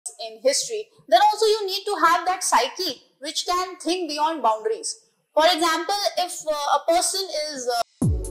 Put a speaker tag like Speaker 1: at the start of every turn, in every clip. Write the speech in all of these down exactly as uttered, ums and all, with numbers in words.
Speaker 1: in history, then also you need to have that psyche which can think beyond boundaries. For example, if uh, a person is uh,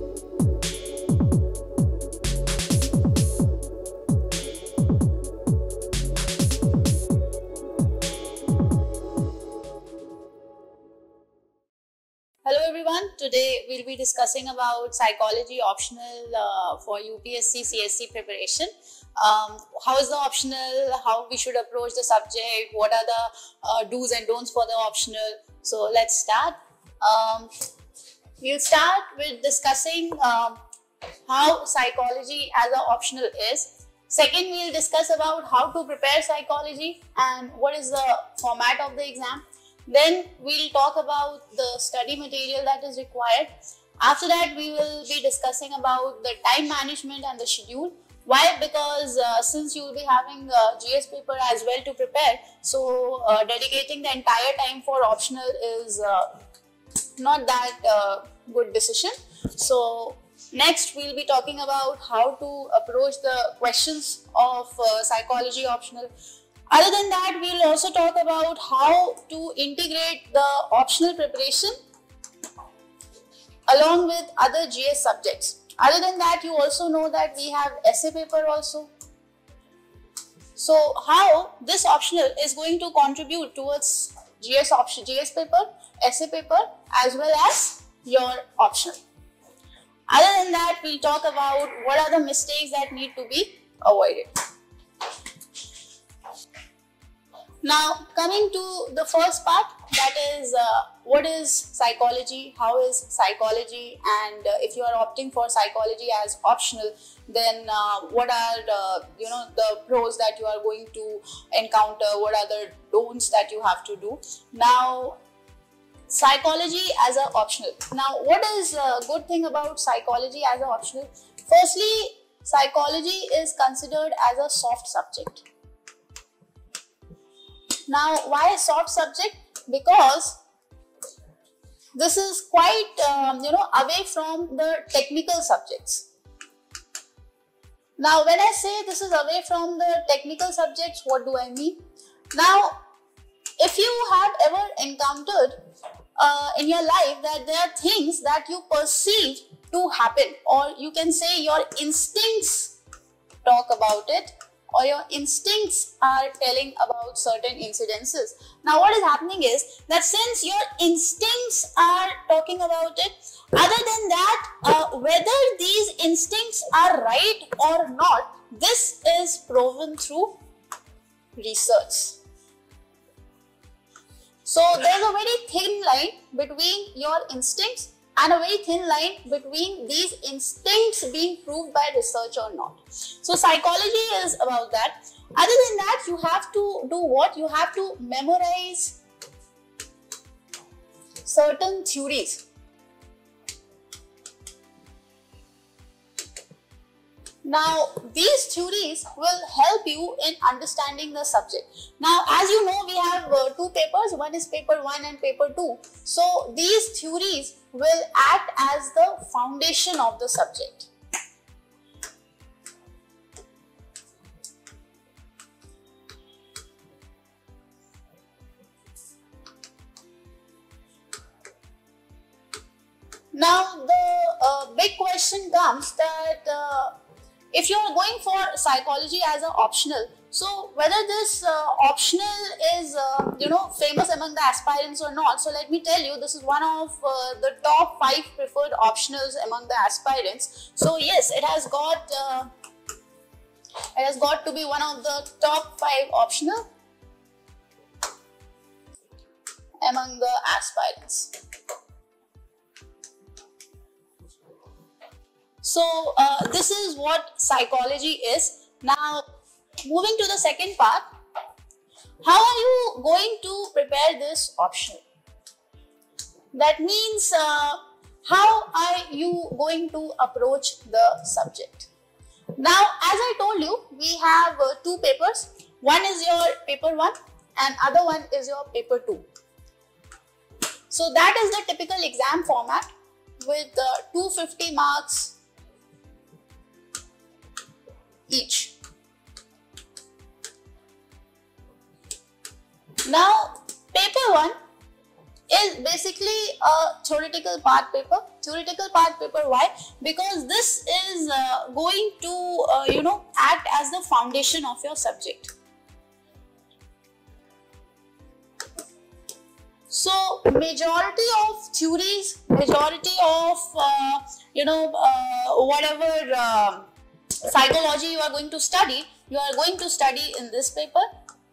Speaker 1: Hello everyone, today we'll be discussing about psychology optional uh, for U P S C C S C preparation. Um, how is the optional, how we should approach the subject, what are the uh, do's and don'ts for the optional. So let's start. Um, we'll start with discussing um, how psychology as an optional is. Second, we'll discuss about how to prepare psychology and what is the format of the exam. Then we'll talk about the study material that is required. After that, we will be discussing about the time management and the schedule. Why? Because uh, since you will be having a G S paper as well to prepare, so uh, dedicating the entire time for optional is uh, not that uh, good decision. So next, we'll be talking about how to approach the questions of uh, psychology optional. Other than that, we'll also talk about how to integrate the optional preparation along with other G S subjects. Other than that, you also know that we have essay paper also. So how this optional is going to contribute towards G S option, G S paper, essay paper as well as your optional. Other than that, we'll talk about what are the mistakes that need to be avoided. Now, coming to the first part, that is uh, what is psychology, how is psychology, and uh, if you are opting for psychology as optional, then uh, what are uh, you know the pros that you are going to encounter, what are the don'ts that you have to do. Now, psychology as an optional. Now, what is a good thing about psychology as an optional? Firstly, psychology is considered as a soft subject. Now, why a soft subject? Because this is quite, um, you know, away from the technical subjects. Now, when I say this is away from the technical subjects, what do I mean? Now, if you have ever encountered uh, in your life that there are things that you perceive to happen, or you can say your instincts talk about it, or your instincts are telling about certain incidences. Now, what is happening is that since your instincts are talking about it, other than that, uh, whether these instincts are right or not, this is proven through research. So, there is a very thin line between your instincts and a very thin line between these instincts being proved by research or not. So, psychology is about that. Other than that, you have to do what? You have to memorize certain theories. Now, these theories will help you in understanding the subject. Now, as you know, we have uh, two papers. One is paper one and paper two. So, these theories will act as the foundation of the subject. Now, the uh, big question comes that uh, if you are going for psychology as an optional, so whether this uh, optional is uh, you know famous among the aspirants or not. So let me tell you, this is one of uh, the top five preferred optionals among the aspirants. So yes, it has got uh, it has got to be one of the top five optional among the aspirants. So uh, this is what psychology is. Now, moving to the second part, how are you going to prepare this optional? That means uh, how are you going to approach the subject? Now, as I told you, we have uh, two papers. One is your paper one and other one is your paper two. So that is the typical exam format with uh, two hundred fifty marks each. Now, paper one is basically a theoretical part paper. Theoretical part paper, why? Because this is uh, going to, uh, you know, act as the foundation of your subject. So, majority of theories, majority of, uh, you know, uh, whatever uh, psychology you are going to study, you are going to study in this paper.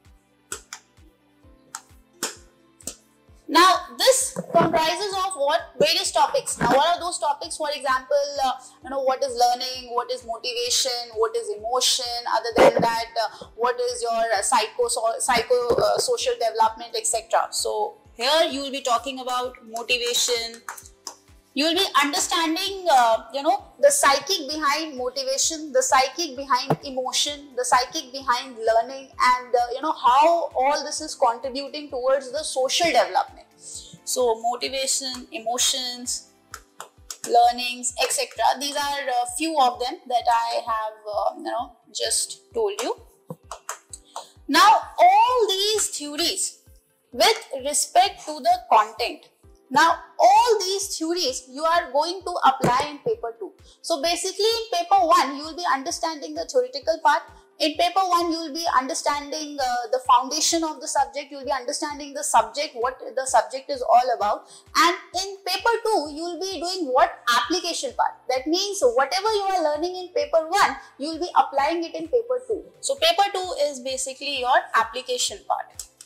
Speaker 1: Now, this comprises of what? Various topics. Now, what are those topics? For example, uh, you know, what is learning, what is motivation, what is emotion, other than that, uh, what is your uh, psycho, so, psycho uh, social development, et cetera. So, here you will be talking about motivation. You will be understanding, uh, you know, the psychic behind motivation, the psychic behind emotion, the psychic behind learning, and uh, you know, how all this is contributing towards the social development. So, motivation, emotions, learnings, et cetera. These are a few of them that I have, uh, you know, just told you. Now, all these theories with respect to the content. Now, all these theories you are going to apply in paper two. So, basically in paper one, you will be understanding the theoretical part. In paper one, you will be understanding uh, the foundation of the subject. You will be understanding the subject, what the subject is all about. And in paper two, you will be doing what? Application part. That means whatever you are learning in paper one, you will be applying it in paper two. So, paper two is basically your application part.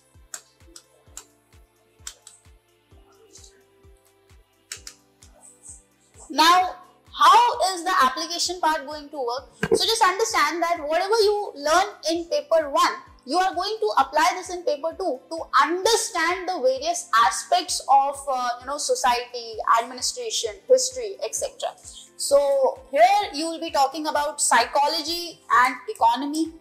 Speaker 1: Now, how is the application part going to work? So, just understand that whatever you learn in paper one, you are going to apply this in paper two to understand the various aspects of uh, you know, society, administration, history, et cetera. So, here you will be talking about psychology and economy.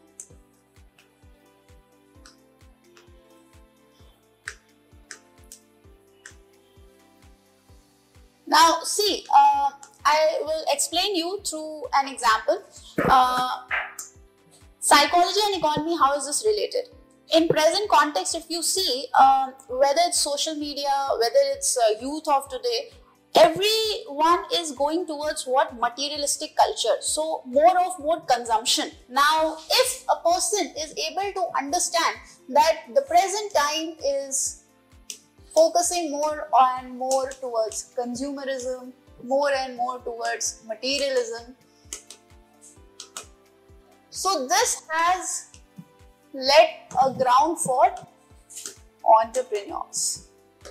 Speaker 1: Now, see, uh, I will explain you through an example. Uh, psychology and economy, how is this related? In present context, if you see, uh, whether it's social media, whether it's uh, youth of today, everyone is going towards what? Materialistic culture. So, more of more consumption. Now, if a person is able to understand that the present time is focusing more and more towards consumerism, more and more towards materialism. So, this has led a ground for entrepreneurs.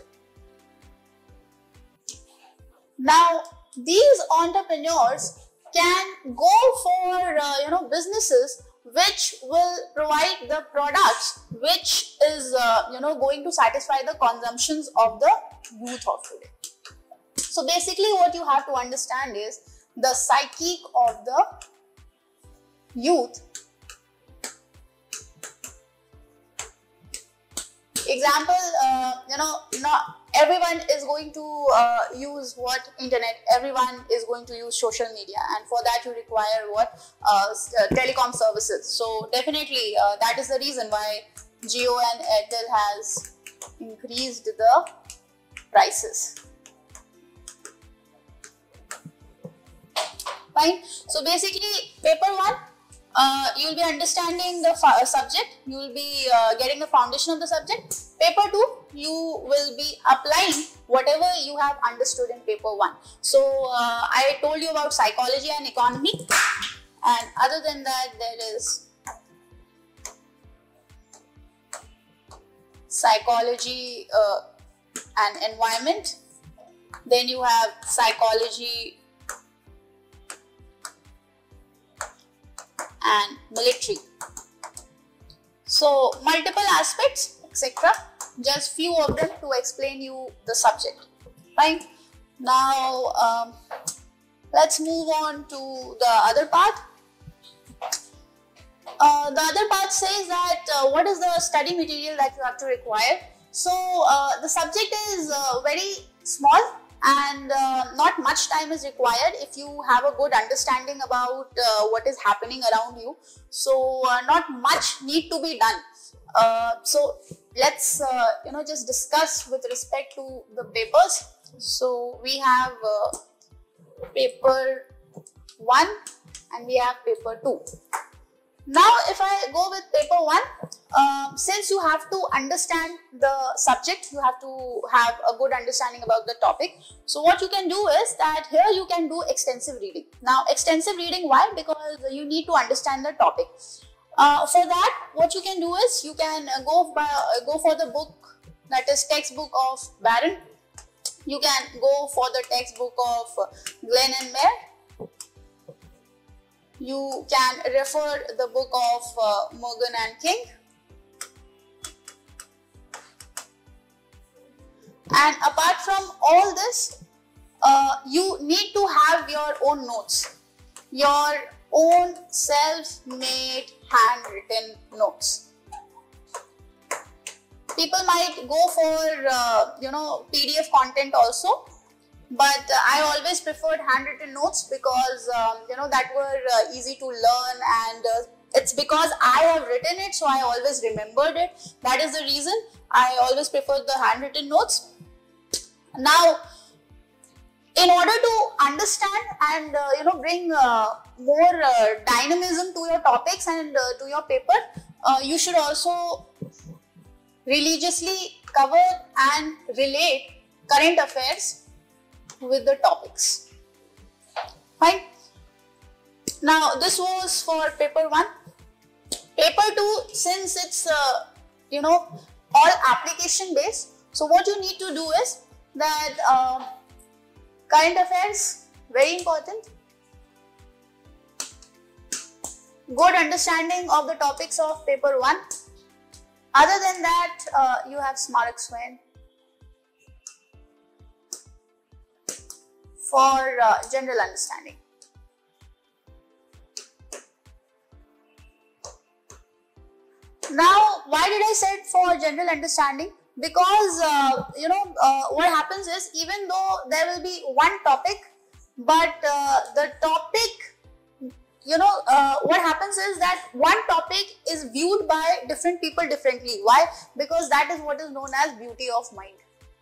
Speaker 1: Now, these entrepreneurs can go for, uh, you know, businesses which will provide the products which is, uh, you know, going to satisfy the consumptions of the youth of today. So, basically what you have to understand is the psyche of the youth. Example, uh, you know, not everyone is going to uh, use what? Internet. Everyone is going to use social media, and for that you require what? Uh, uh, telecom services. So definitely uh, that is the reason why Jio and Airtel has increased the prices. Fine. So basically, paper one, uh, you will be understanding the subject. You will be uh, getting the foundation of the subject. Paper two, you will be applying whatever you have understood in paper one. So uh, I told you about psychology and economy, and other than that, there is psychology uh, and environment. Then you have psychology and military. So multiple aspects, et cetera. Just few of them to explain you the subject. Fine. Now um, let's move on to the other part. Uh, the other part says that uh, what is the study material that you have to require. So uh, the subject is uh, very small, and uh, not much time is required if you have a good understanding about uh, what is happening around you. So uh, not much need to be done. Uh, so let's uh, you know just discuss with respect to the papers. So we have uh, paper one and we have paper two. Now if I go with paper one, uh, since you have to understand the subject, you have to have a good understanding about the topic. So what you can do is that here you can do extensive reading. Now extensive reading, why? Because you need to understand the topic. Uh, for that, what you can do is you can uh, go by, uh, go for the book, that is textbook of Barron. You can go for the textbook of uh, Glenn and Mayer. You can refer the book of uh, Morgan and King. And apart from all this, uh, you need to have your own notes, your own self-made handwritten notes. People might go for uh, you know P D F content also, but uh, I always preferred handwritten notes because um, you know that were uh, easy to learn, and uh, it's because I have written it, so I always remembered it. That is the reason I always preferred the handwritten notes. Now, in order to understand and uh, you know bring uh, more uh, dynamism to your topics and uh, to your paper, uh, you should also religiously cover and relate current affairs with the topics. Fine. Now this was for paper one. Paper two, since it's uh, you know all application based, so what you need to do is that uh, current affairs, very important. Good understanding of the topics of paper one. Other than that, uh, you have Smarak Swain for uh, general understanding. Now, why did I say for general understanding? Because uh, you know uh, what happens is, even though there will be one topic, but uh, the topic, you know uh, what happens is that one topic is viewed by different people differently. Why? Because that is what is known as beauty of mind.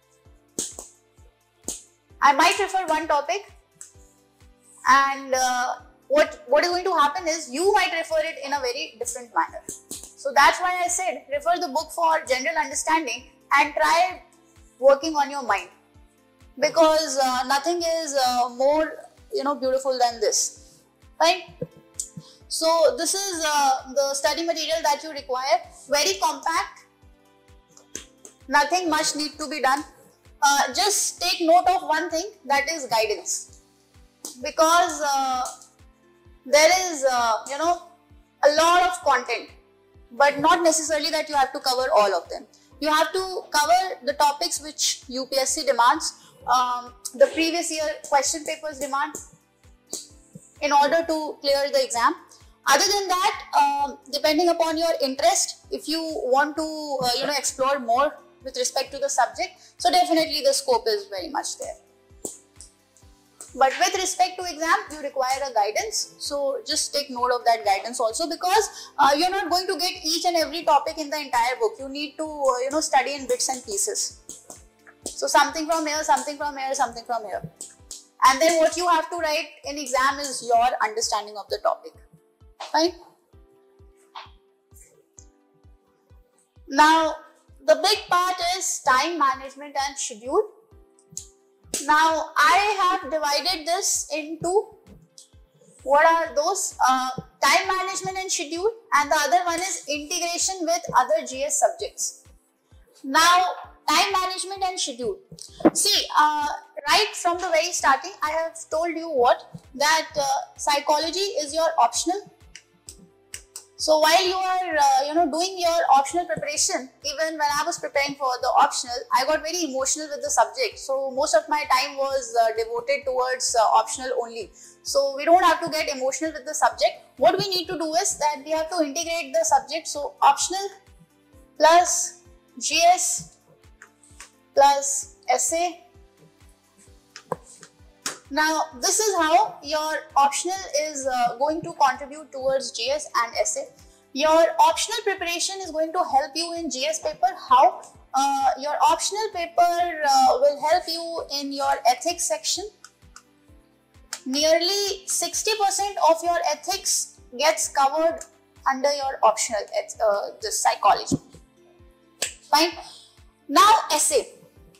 Speaker 1: I might refer one topic, and uh, what what is going to happen is you might refer it in a very different manner. So that's why I said refer the book for general understanding and try working on your mind, because uh, nothing is uh, more you know beautiful than this, right? So this is uh, the study material that you require. Very compact, nothing much need to be done. Uh, just take note of one thing, that is guidance, because uh, there is uh, you know a lot of content, but not necessarily that you have to cover all of them. You have to cover the topics which U P S C demands, um, the previous year question papers demand, in order to clear the exam. Other than that, um, depending upon your interest, if you want to uh, you know explore more with respect to the subject, so definitely the scope is very much there. But with respect to exam, you require a guidance. So just take note of that guidance also, because uh, you're not going to get each and every topic in the entire book. You need to uh, you know study in bits and pieces. So something from here, something from here, something from here. And then what you have to write in exam is your understanding of the topic. Fine. Now the big part is time management and schedule. Now I have divided this into, what are those? Uh, time management and schedule, and the other one is integration with other G S subjects. Now time management and schedule. See, uh, right from the very starting, I have told you what? That uh, psychology is your optional. So while you are uh, you know doing your optional preparation, even when I was preparing for the optional, I got very emotional with the subject. So most of my time was uh, devoted towards uh, optional only. So we don't have to get emotional with the subject. What we need to do is that we have to integrate the subject. So optional plus G S plus essay. Now this is how your optional is uh, going to contribute towards G S and essay. Your optional preparation is going to help you in G S paper. How? Uh, your optional paper uh, will help you in your ethics section. Nearly sixty percent of your ethics gets covered under your optional uh, this psychology. Fine. Now essay.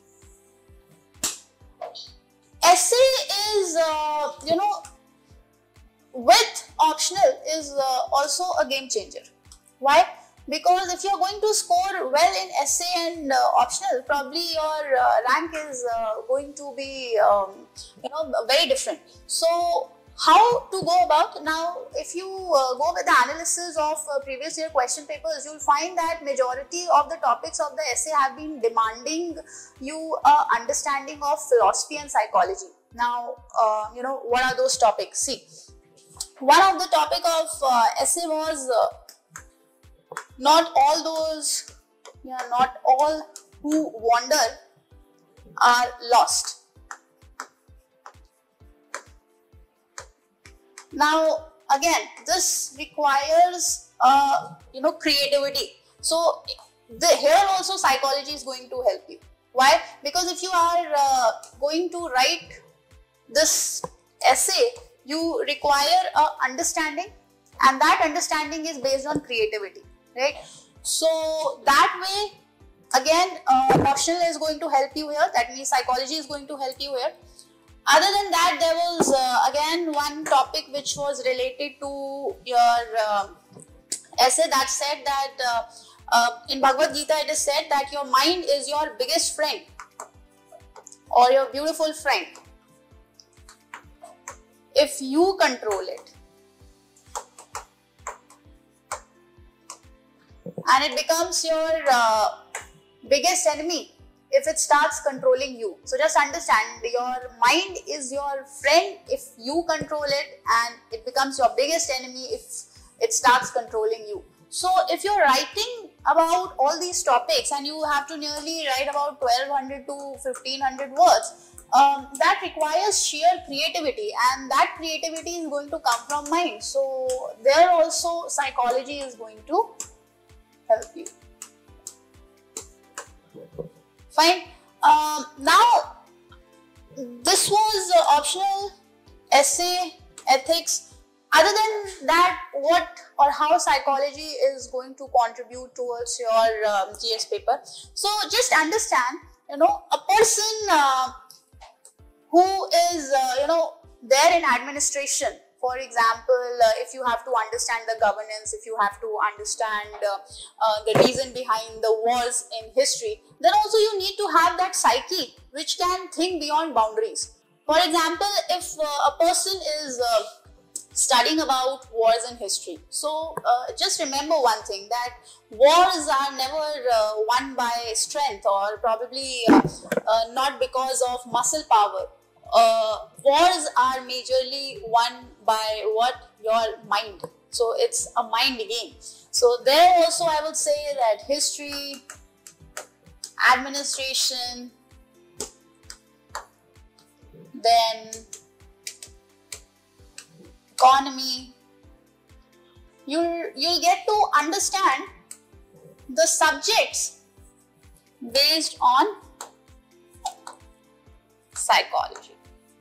Speaker 1: Essay is uh, you know with optional is uh, also a game changer. Why? Because if you are going to score well in essay and uh, optional, probably your uh, rank is uh, going to be um, you know very different. So how to go about? Now if you uh, go with the analysis of uh, previous year question papers, you will find that majority of the topics of the essay have been demanding you a understanding of philosophy and psychology. Now uh, you know what are those topics? See, one of the topic of uh, essay was uh, not all those, yeah, not all who wander are lost. Now again, this requires uh, you know creativity. So the, here also psychology is going to help you. Why? Because if you are uh, going to write this essay, you require a understanding, and that understanding is based on creativity, right? So that way, again, uh, optional is going to help you here. That means psychology is going to help you here. Other than that, there was uh, again one topic which was related to your uh, essay that said that uh, uh, in Bhagavad Gita it is said that your mind is your biggest friend or your beautiful friend if you control it, and it becomes your uh, biggest enemy if it starts controlling you. So just understand, your mind is your friend if you control it, and it becomes your biggest enemy if it starts controlling you. So if you're writing about all these topics and you have to nearly write about twelve hundred to fifteen hundred words, um, that requires sheer creativity, and that creativity is going to come from mind. So there also psychology is going to help you. Fine. Um, now this was uh, optional, essay, ethics. Other than that, what or how psychology is going to contribute towards your um, G S paper? So just understand, you know, a person uh, who is uh, you know there in administration. For example, uh, if you have to understand the governance, if you have to understand uh, uh, the reason behind the wars in history, then also you need to have that psyche which can think beyond boundaries. For example, if uh, a person is uh, studying about wars in history, so uh, just remember one thing, that wars are never uh, won by strength, or probably uh, uh, not because of muscle power. Uh, wars are majorly won by what? Your mind. So it's a mind game. So there also I would say that history, administration, then economy, you'll you'll get to understand the subjects based on psychology.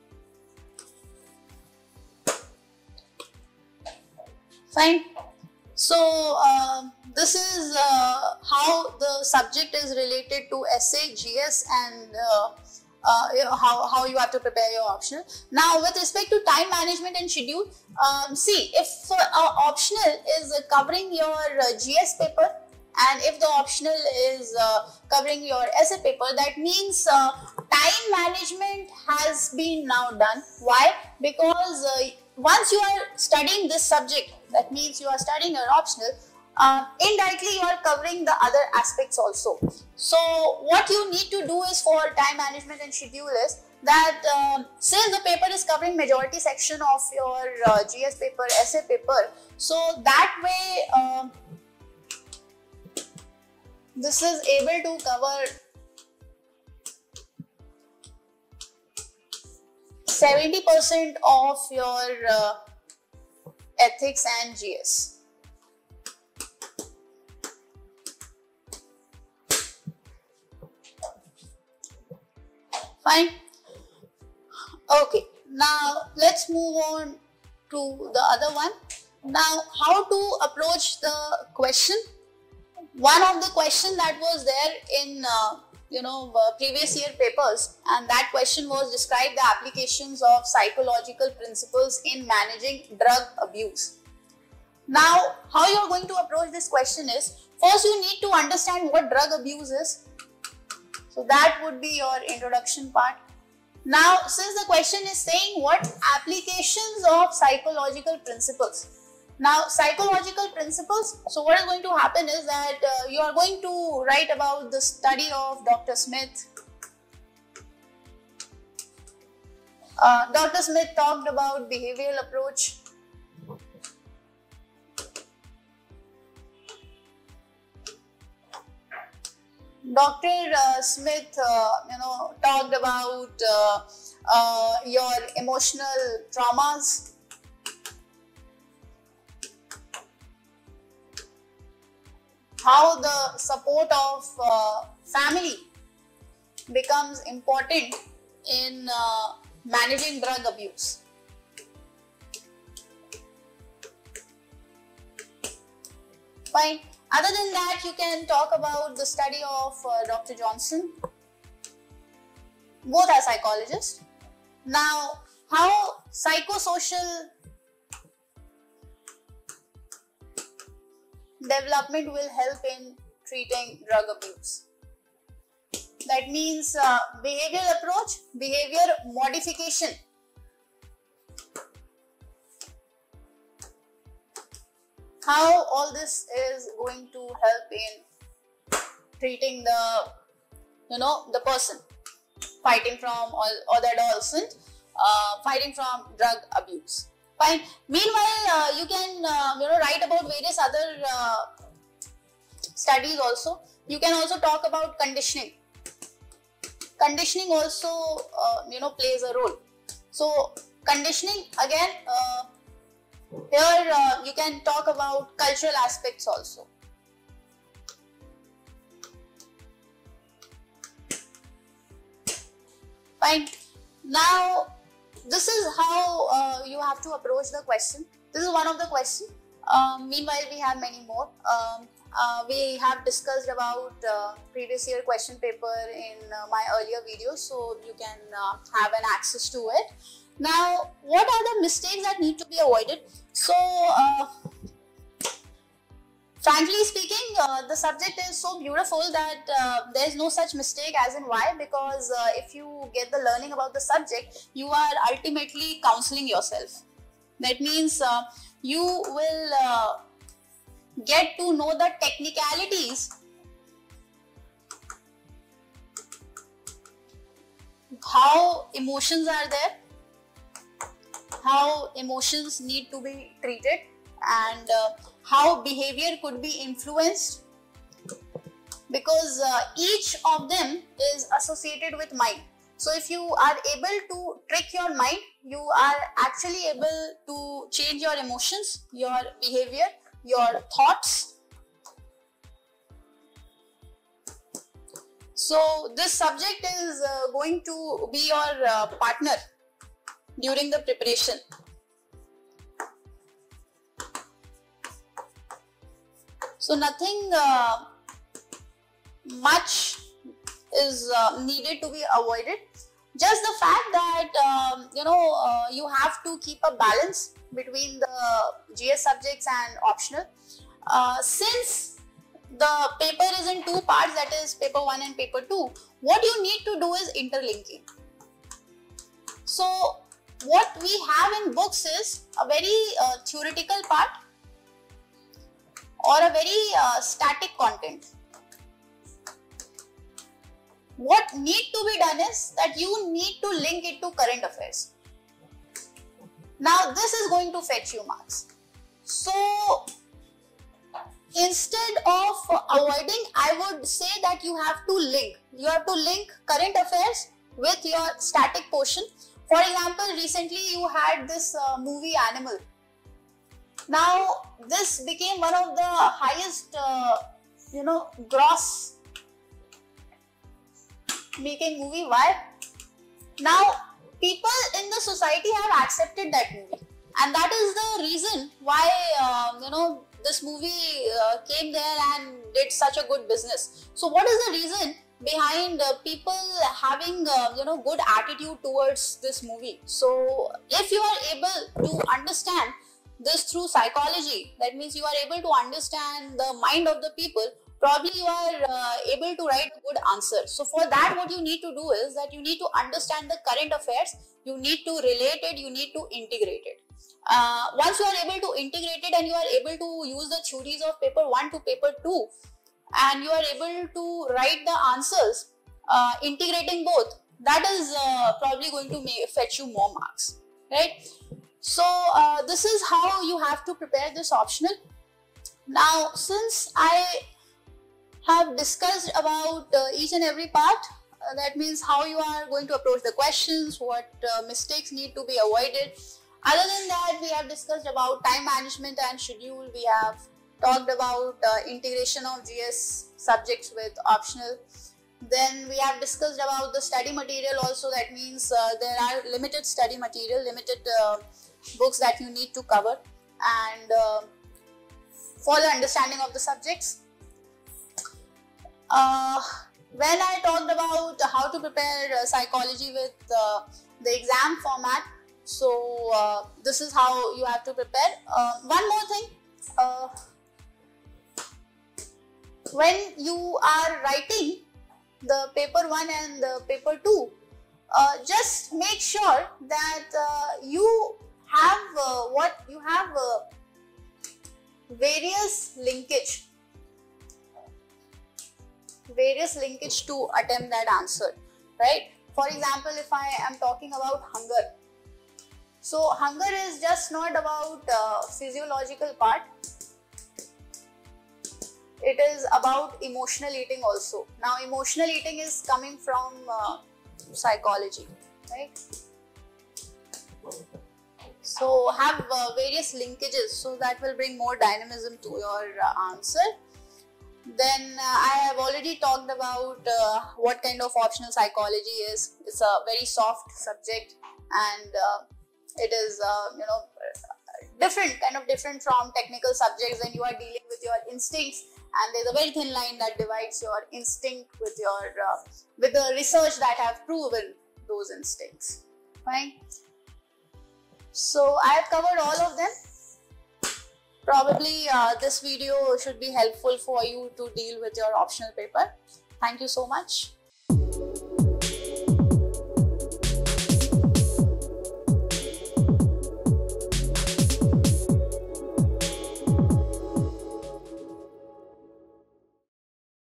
Speaker 1: Fine. So uh, this is uh, how the subject is related to essay, G S, and uh, uh, you know, how, how you have to prepare your optional. Now with respect to time management and schedule, um, see, if uh, optional is uh, covering your uh, G S paper, and if the optional is uh, covering your essay paper, that means uh, time management has been now done. Why? Because uh, once you are studying this subject, that means you are studying your optional, uh, indirectly you are covering the other aspects also. So what you need to do is, for time management and schedule, is that uh, since the paper is covering majority section of your uh, G S paper, essay paper, so that way uh, this is able to cover seventy percent of your uh, ethics and G S. Fine. Okay, now let's move on to the other one. Now, how to approach the question? One of the question that was there in uh, you know uh, previous year papers, and that question was describe the applications of psychological principles in managing drug abuse. Now, how you are going to approach this question is, first you need to understand what drug abuse is. So that would be your introduction part. Now, since the question is saying what applications of psychological principles. Now, psychological principles, so what is going to happen is that uh, you are going to write about the study of Doctor Smith. Uh, Doctor Smith talked about behavioral approach. Doctor Uh, Smith, uh, you know, talked about uh, uh, your emotional traumas. How the support of uh, family becomes important in uh, managing drug abuse. Fine. Other than that, you can talk about the study of uh, Doctor Johnson. Both are psychologists. Now, how psychosocial development will help in treating drug abuse. That means uh, behavioral approach, behavior modification. How all this is going to help in treating the, you know, the person fighting from all, or the adolescent uh, fighting from drug abuse. Fine. Meanwhile, uh, you can uh, you know write about various other uh, studies also. You can also talk about conditioning. Conditioning also uh, you know plays a role. So conditioning again. Uh, Here uh, you can talk about cultural aspects also. Fine. Now, this is how uh, you have to approach the question. This is one of the questions. Um, meanwhile, we have many more. Um, uh, we have discussed about uh, previous year question paper in uh, my earlier videos, so you can uh, have an access to it. Now, what are the mistakes that need to be avoided? So, uh, frankly speaking, uh, the subject is so beautiful that uh, there is no such mistake as in why, because uh, if you get the learning about the subject, you are ultimately counseling yourself. That means uh, you will uh, get to know the technicalities, how emotions are there, how emotions need to be treated, and uh, how behavior could be influenced, because uh, each of them is associated with mind. So if you are able to trick your mind, you are actually able to change your emotions, your behavior, your thoughts. So this subject is uh, going to be your uh, partner during the preparation. So nothing uh, much is uh, needed to be avoided. Just the fact that um, you know uh, you have to keep a balance between the G S subjects and optional. Uh, since the paper is in two parts, that is paper one and paper two, what you need to do is interlinking. So what we have in books is a very uh, theoretical part or a very uh, static content. What need to be done is that you need to link it to current affairs. Now this is going to fetch you marks. So instead of avoiding, I would say that you have to link. You have to link current affairs with your static portion. For example, recently you had this uh, movie Animal. Now this became one of the highest uh, you know gross making movie. Why? Now, people in the society have accepted that movie, and that is the reason why um, you know this movie uh, came there and did such a good business. So, what is the reason behind uh, people having uh, you know good attitude towards this movie? So, if you are able to understand this through psychology, that means you are able to understand the mind of the people, probably you are uh, able to write a good answer. So for that, what you need to do is that you need to understand the current affairs, you need to relate it, you need to integrate it. Uh, once you are able to integrate it and you are able to use the theories of paper one to paper two, and you are able to write the answers uh, integrating both, that is uh, probably going to make, fetch you more marks, right? So uh, this is how you have to prepare this optional. Now, since I have discussed about uh, each and every part, uh, that means how you are going to approach the questions, what uh, mistakes need to be avoided. Other than that, we have discussed about time management and schedule. We have talked about uh, integration of G S subjects with optional. Then we have discussed about the study material also. That means uh, there are limited study material, limited uh, books that you need to cover, and uh, for the understanding of the subjects. Uh, when I talked about how to prepare uh, psychology with uh, the exam format, so uh, this is how you have to prepare. Uh, one more thing, uh, when you are writing the paper one and the paper two, uh, just make sure that uh, you have uh, what you have uh, various linkage various linkage to attempt that answer, right? For example, if I am talking about hunger, so hunger is just not about uh, physiological part, it is about emotional eating also. Now, emotional eating is coming from uh, psychology, right? So have uh, various linkages, so that will bring more dynamism to your uh, answer. Then uh, I have already talked about uh, what kind of optional psychology is. It's a very soft subject, and uh, it is uh, you know different, kind of different from technical subjects, and you are dealing with your instincts, and there's a very thin line that divides your instinct with your uh, with the research that have proven those instincts. Fine. So I have covered all of them. Probably uh, this video should be helpful for you to deal with your optional paper. Thank you so much.